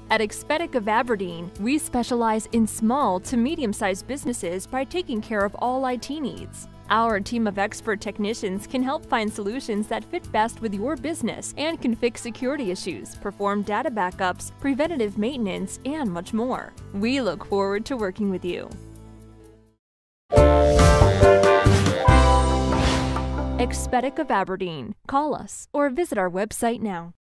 At Expetec of Aberdeen, we specialize in small to medium-sized businesses by taking care of all IT needs. Our team of expert technicians can help find solutions that fit best with your business and can fix security issues, perform data backups, preventative maintenance, and much more. We look forward to working with you. Expetec of Aberdeen. Call us or visit our website now.